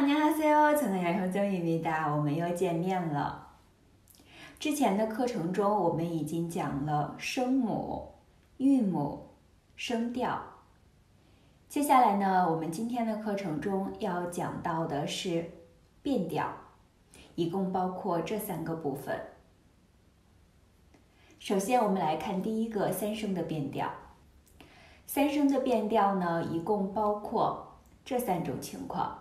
안녕하세요，저는杨효정입니다。我们又见面了。之前的课程中，我们已经讲了声母、韵母、声调。接下来呢，我们今天的课程中要讲到的是变调，一共包括这3个部分。首先，我们来看第一个三声的变调。三声的变调呢，一共包括这3种情况。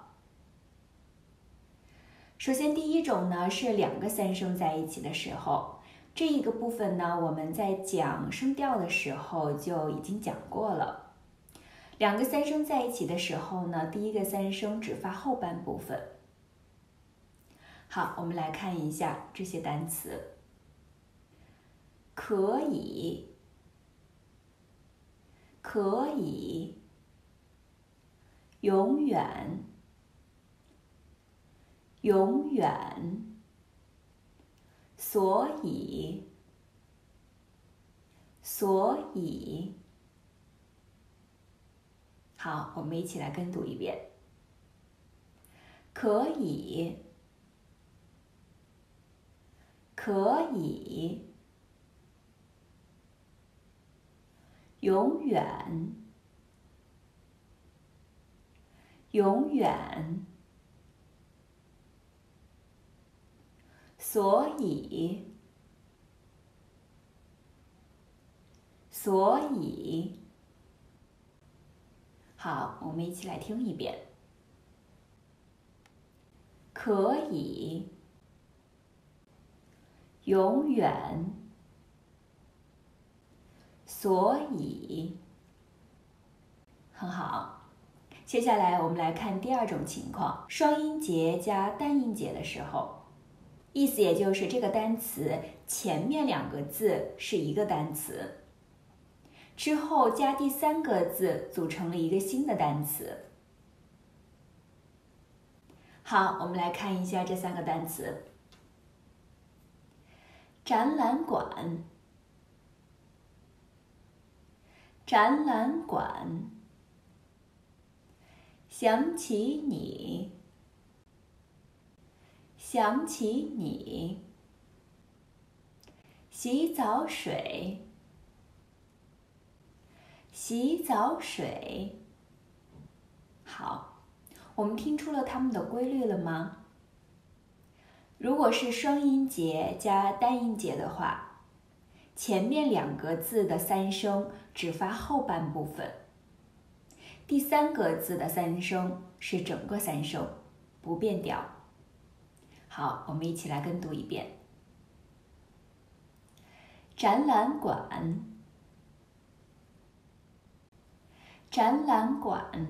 首先，第一种呢是2个三声在一起的时候，这一个部分呢我们在讲声调的时候就已经讲过了。2个三声在一起的时候呢，第一个三声只发后半部分。好，我们来看一下这些单词：可以，可以，永远，永远，所以，所以。好，我们一起来跟读一遍。可以，可以，永远，永远，所以，所以。好，我们一起来听一遍。可以，永远，所以。很好。接下来我们来看第2种情况，双音节加单音节的时候，意思也就是这个单词前面2个字是一个单词，之后加第3个字组成了一个新的单词。好，我们来看一下这3个单词：展览馆，展览馆，想起你，想起你，洗澡水，洗澡水。好，我们听出了它们的规律了吗？如果是双音节加单音节的话，前面2个字的三声只发后半部分，第3个字的三声是整个三声，不变调。好，我们一起来跟读一遍。展览馆，展览馆，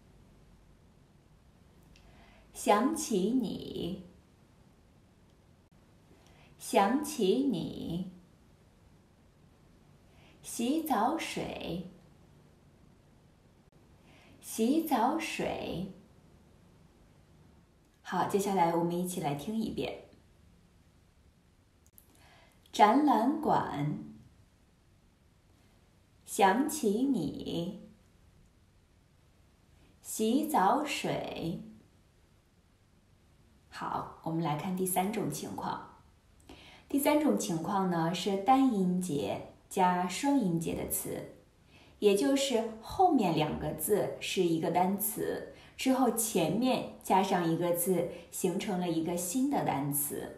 想起你，想起你，洗澡水，洗澡水。好，接下来我们一起来听一遍。展览馆，想起你，洗澡水。好，我们来看第3种情况。第3种情况呢是单音节加双音节的词，也就是后面2个字是一个单词，之后前面加上一个字，形成了一个新的单词。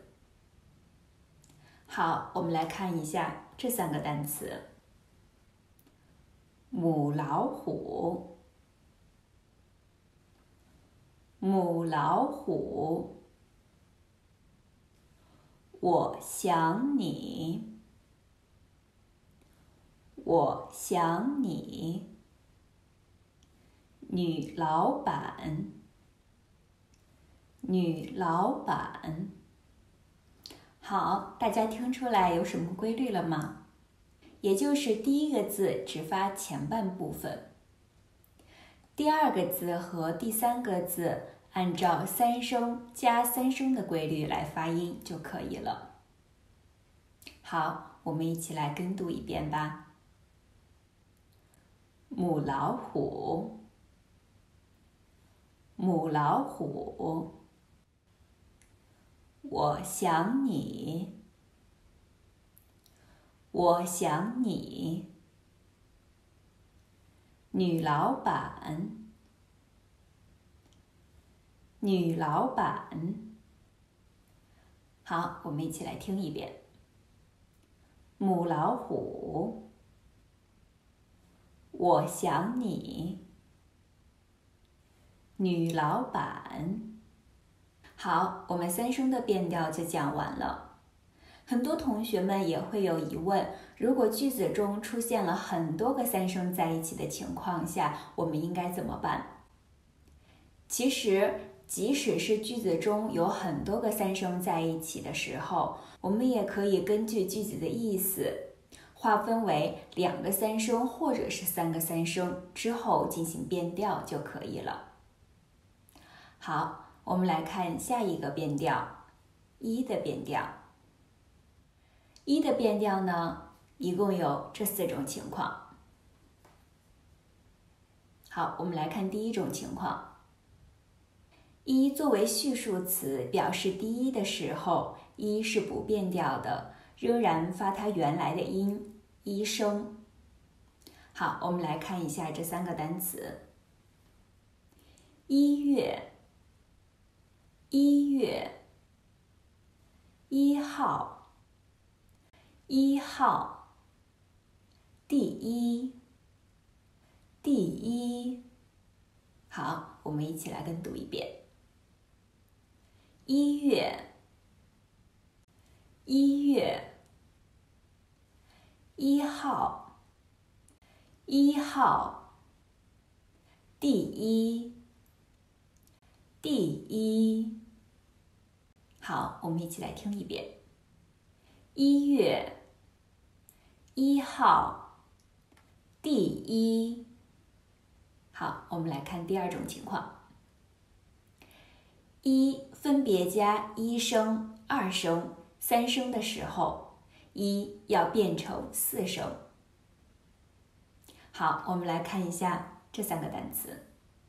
好，我们来看一下这3个单词：母老虎，母老虎，我想你，我想你，女老板，女老板。好，大家听出来有什么规律了吗？也就是第1个字只发前半部分，第2个字和第3个字按照三声加三声的规律来发音就可以了。好，我们一起来跟读一遍吧。母老虎， 母老虎，我想你，我想你。女老板，女老板。好，我们一起来听一遍。母老虎，我想你。女老板。好，我们三声的变调就讲完了。很多同学们也会有疑问，如果句子中出现了很多个三声在一起的情况下，我们应该怎么办？其实，即使是句子中有很多个三声在一起的时候，我们也可以根据句子的意思，划分为2个三声或者是3个三声之后进行变调就可以了。好，我们来看下一个变调，一的变调。一的变调呢，一共有这4种情况。好，我们来看第一种情况。一作为序数词表示第一的时候，一是不变调的，仍然发它原来的音，一声。好，我们来看一下这3个单词。一月，一月，1号，1号，第一，第一。好，我们一起来跟读一遍。一月，一月，1号，1号，第一，第一。好，我们一起来听一遍。一月，1号，第一。好，我们来看第二种情况。一分别加1声、2声、3声的时候，一要变成4声。好，我们来看一下这3个单词。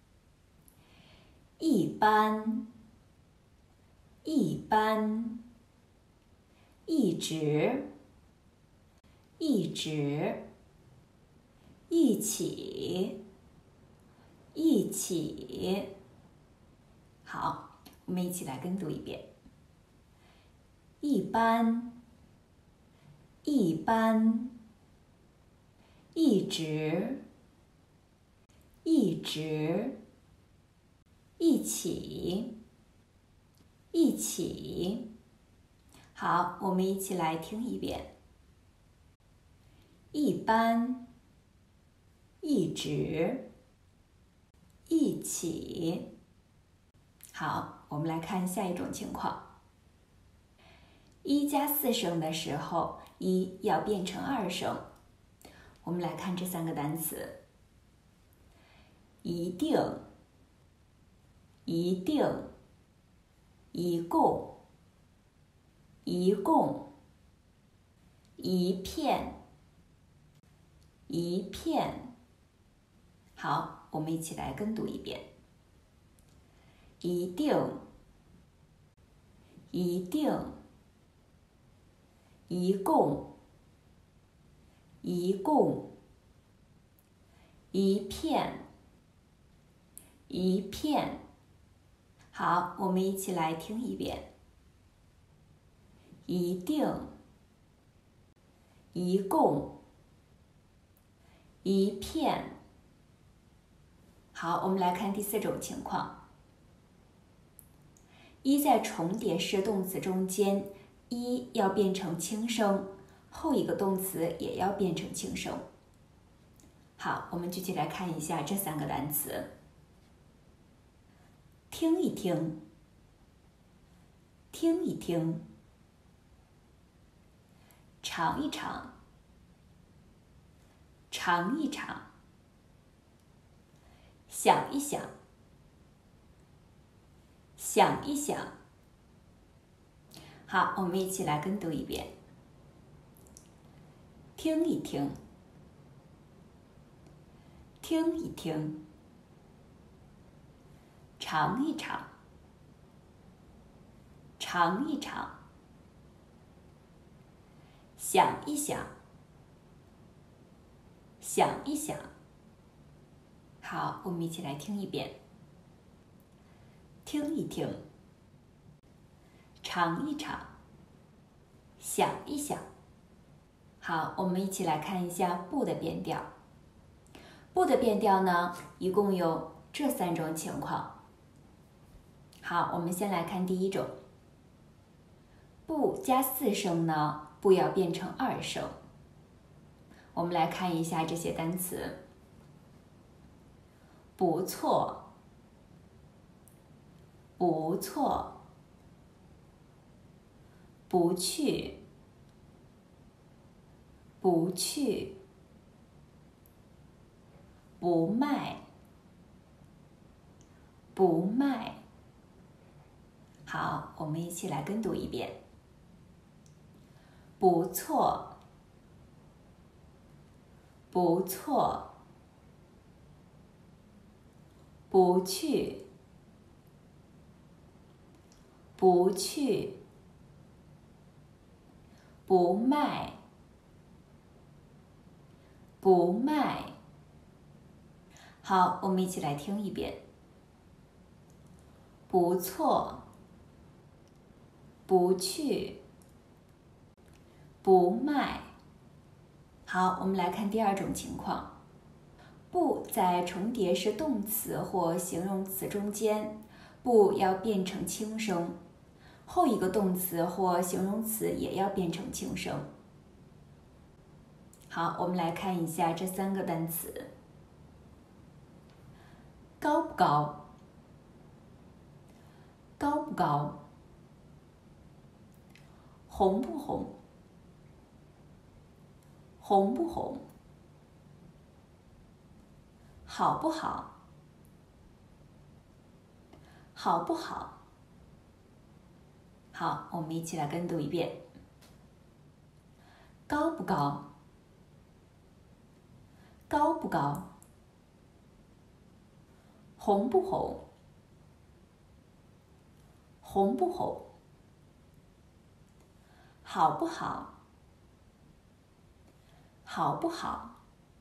一般，一般，一直，一直，一起，一起。好，我们一起来跟读一遍。一般，一般，一直，一直，一起，一起。好，我们一起来听一遍。一般，一直，一起。好，我们来看下一种情况。1加4声的时候，一要变成2声。我们来看这3个单词。一定，一定，一共，一共，一片，一片。好，我们一起来跟读一遍。一定，一定，一共，一共，一片，一片。好，我们一起来听一遍。一定，一共，一片。好，我们来看第4种情况。一在重叠式动词中间，一要变成轻声，后一个动词也要变成轻声。好，我们具体来看一下这3个单词。听一听，听一听，尝一尝，尝一尝，想一想，想一想。好，我们一起来跟读一遍。听一听，听一听， 尝一尝，尝一尝，想一想，想一想。好，我们一起来听一遍，听一听，尝一尝，想一想。好，我们一起来看一下不的变调。不的变调呢，一共有这3种情况。好，我们先来看第一种，不加4声呢，不要变成2声。我们来看一下这些单词：不错，不错，不去，不去，不卖，不卖。好，我们一起来跟读一遍。不错，不错，不去，不去，不卖，不卖。好，我们一起来听一遍。不错，不去，不卖。好，我们来看第2种情况，不在重叠式动词或形容词中间，不要变成轻声，后一个动词或形容词也要变成轻声。好，我们来看一下这3个单词：高不高？高不高？红不红？红不红？好不好？好不好？好，我们一起来跟读一遍。高不高？高不高？红不红？红不红？好不好？好不好？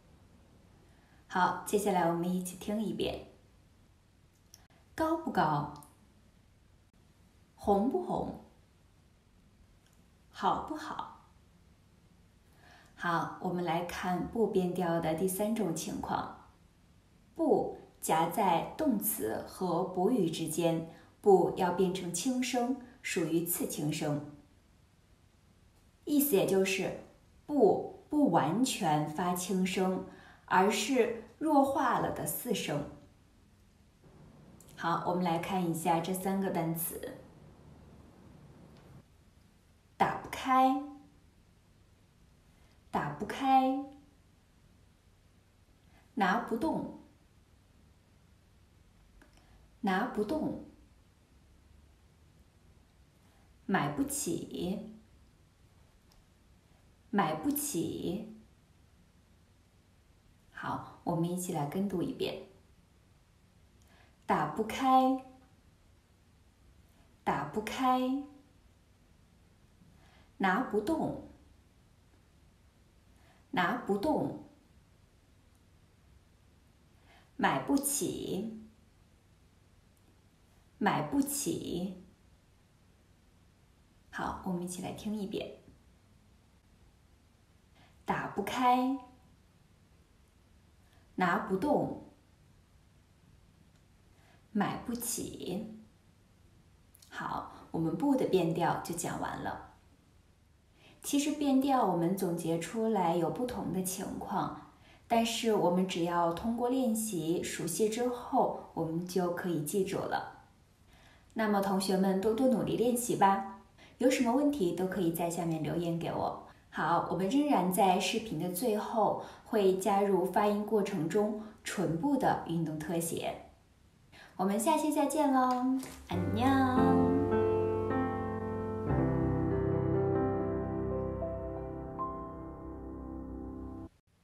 好，接下来我们一起听一遍。高不高？红不红？好不好？好，我们来看不变调的第3种情况，不夹在动词和补语之间，不要变成轻声，属于次轻声。意思也就是不完全发轻声，而是弱化了的4声。好，我们来看一下这3个单词：打不开，打不开，拿不动，拿不动，买不起，买不起。好，我们一起来跟读一遍。打不开，打不开，拿不动，拿不动，买不起，买不起。好，我们一起来听一遍。打不开，拿不动，买不起。好，我们不的变调就讲完了。其实变调我们总结出来有不同的情况，但是我们只要通过练习熟悉之后，我们就可以记住了。那么同学们多多努力练习吧，有什么问题都可以在下面留言给我。好，我们仍然在视频的最后会加入发音过程中唇部的运动特写。我们下期再见喽，안녕。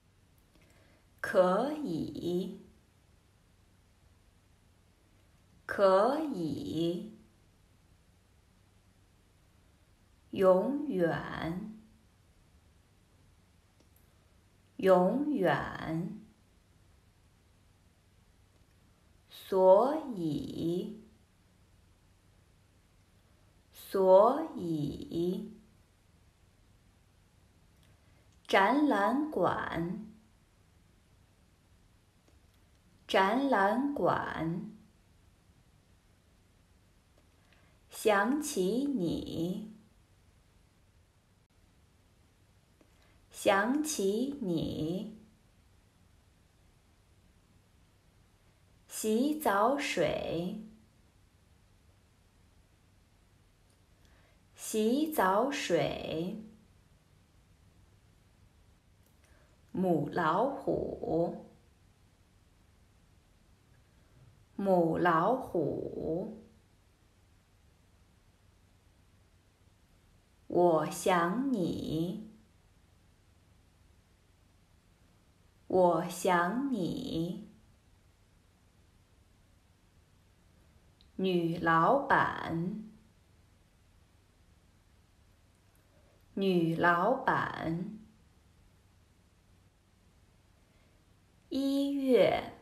可以， 可以，永远，永远，所以，所以，展览馆，展览馆，想起你，想起你，洗澡水，洗澡水，母老虎，母老虎，我想你，我想你，女老板，女老板，一月，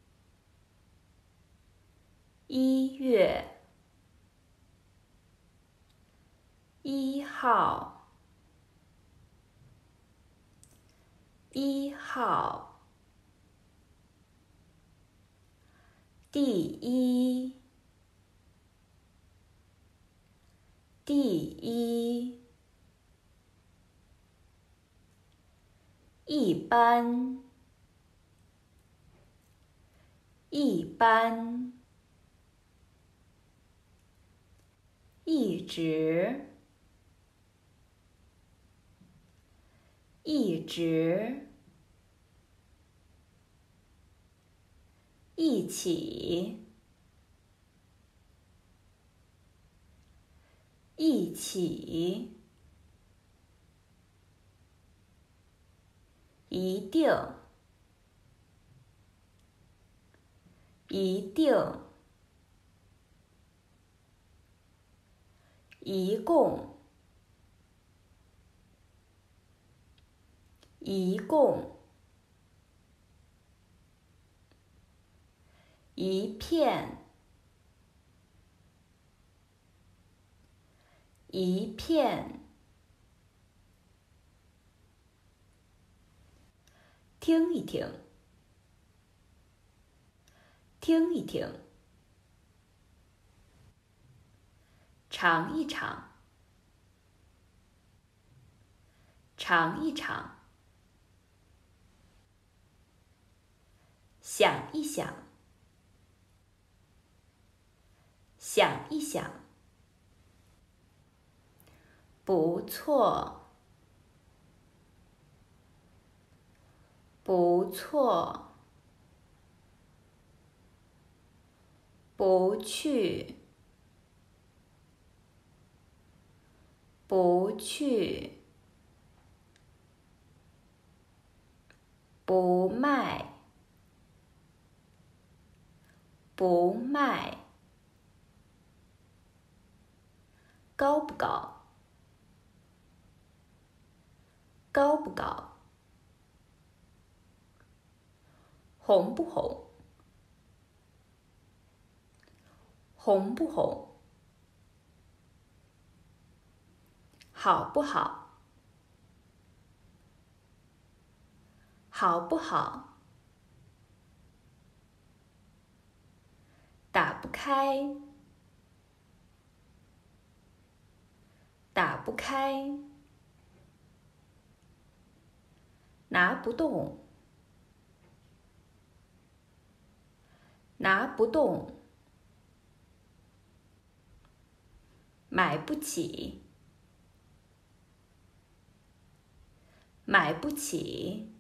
一月，一号，一号，第一，第一，一般，一般，一直，一直，一起，一起，一定，一定，一共，一共，一片，一片，听一听，听一听，尝一尝，尝一尝，想一想，想一想，不错，不错，不去，不去，不卖，不卖，高不高？高不高？红不红？红不红？好不好？好不好？打不开，打不开，拿不动，拿不动，买不起，买不起，